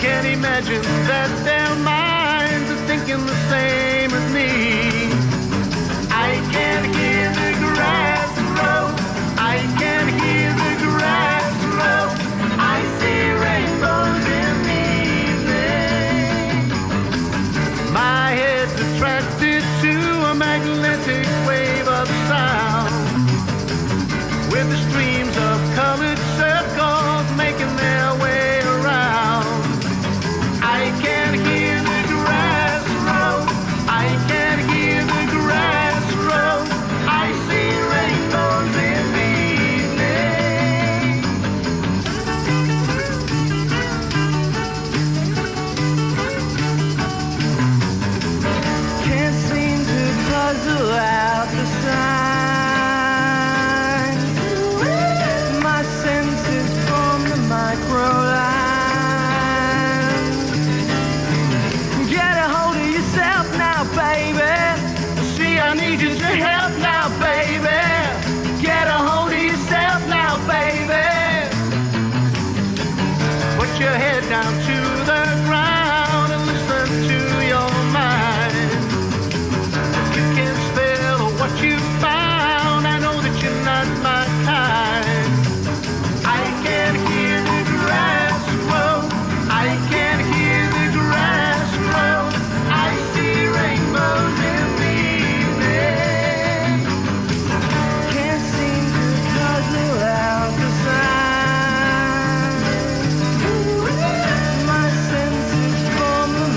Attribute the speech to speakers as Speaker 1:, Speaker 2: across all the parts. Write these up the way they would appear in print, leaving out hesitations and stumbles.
Speaker 1: Can't imagine that their minds are thinking the same as me. I can hear the grass grow. I can hear the grass grow. I see rainbows in the evening. My head's attracted to a magnetic wave of sound, with the streams of colored circles making their way around. I can hear the grass grow. I can hear the grass grow. I see rainbows in the evening. Can't seem to puzzle out the signs. My senses form the micro-line. Get a hold of yourself now, baby. See, I need you to help now, baby. Get a hold of yourself now, baby. Put your head down to the ground and listen to your mind. You can spell what you found. I know that you're not my kind. I can hear the grass grow. I can hear the grass grow. I see rainbows in the evening. Can't seem to puzzle out the signs. My senses form the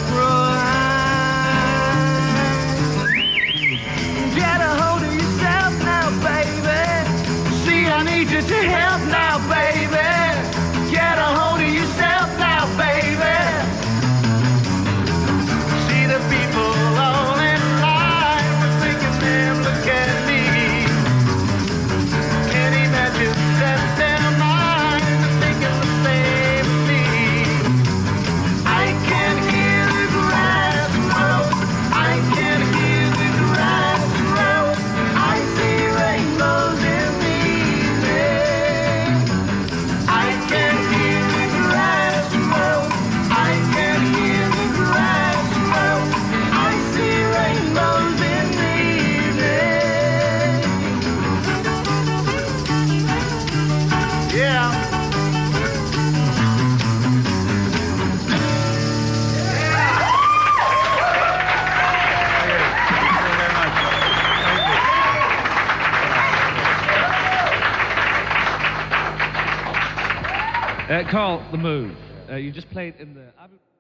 Speaker 1: micro-line. Get a hold of yourself now, baby. See, I need you to help now, baby. Get a hold of yourself now, baby. See the people all in line, we're thinking them, look at me. Can't imagine that their minds are thinking the same as me. I can hear the grass grow. I can hear the grass grow. I see rainbows in the evening. I can hear the grass grow. I can hear the grass grow. I see rainbows in the evening. Yeah.
Speaker 2: Carl, the move. You just played in the...